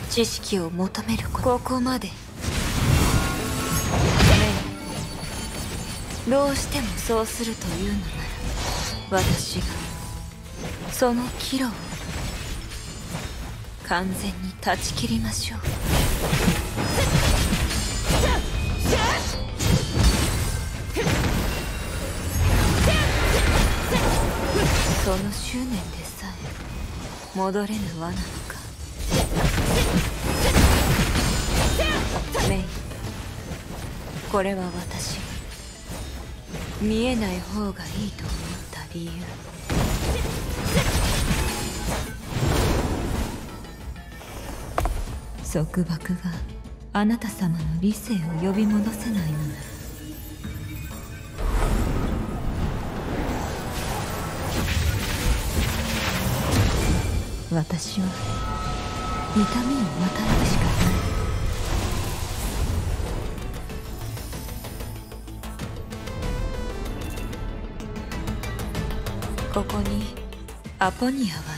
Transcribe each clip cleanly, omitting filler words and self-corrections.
知識を求めるここまで。どうしてもそうするというのなら、私がその岐路を完全に断ち切りましょう。その執念でさえ戻れぬ罠なのか。メイ、これは私が見えない方がいいと思った理由。束縛があなた様の理性を呼び戻せないのなら、私は痛みを与えるしかない。ここにアポニアはいない。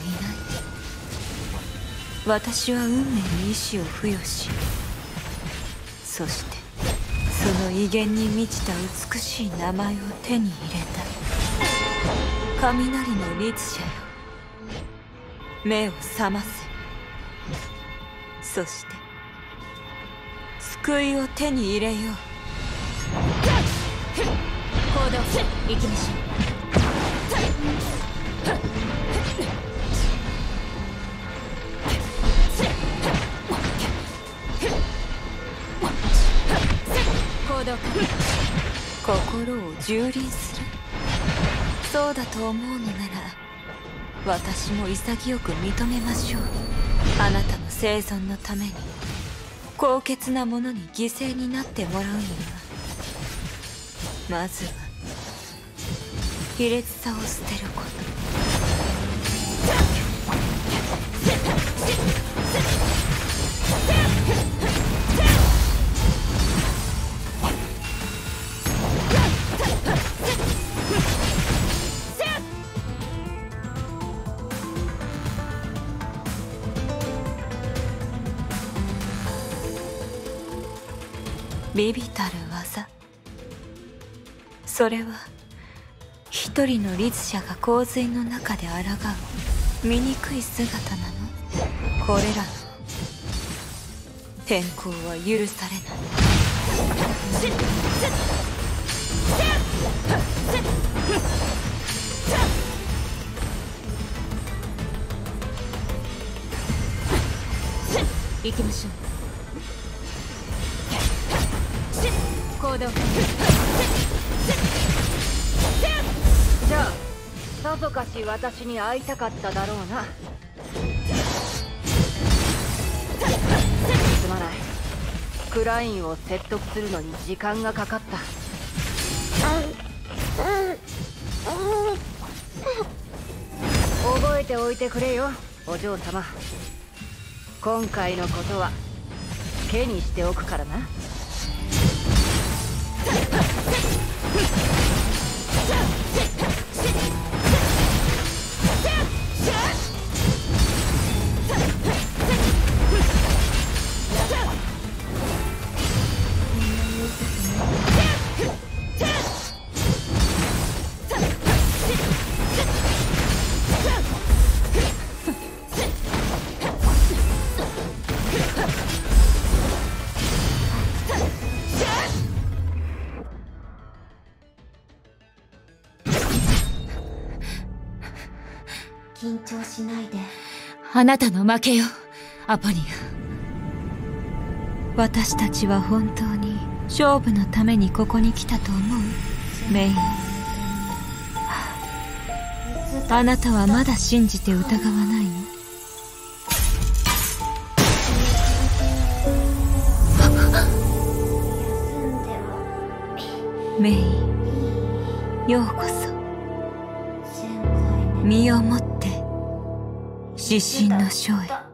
私は運命に意志を付与し、そしてその威厳に満ちた美しい名前を手に入れた。雷の律者よ、目を覚ませ。そして救いを手に入れよう。行動行きましょう。行動心を蹂躙する。そうだと思うのなら、私も潔く認めましょう。あなたの生存のために高潔なものに犠牲になってもらうには、まずは卑劣さを捨てること。微々たる技、それは一人の律者が洪水の中で抗う醜い姿なの。これらの転校は許されない。行きましょう。行動。じゃあさぞかし私に会いたかっただろうな。すまない、クラインを説得するのに時間がかかった。覚えておいてくれよ、お嬢様。今回のことは手にしておくからな。 緊張しないで。 あなたの負けよ、アポニア。私たちは本当に勝負のためにここに来たと思う？メイ。あなたはまだ信じて疑わないの？メイ、ようこそ。身をもって指針の書へ。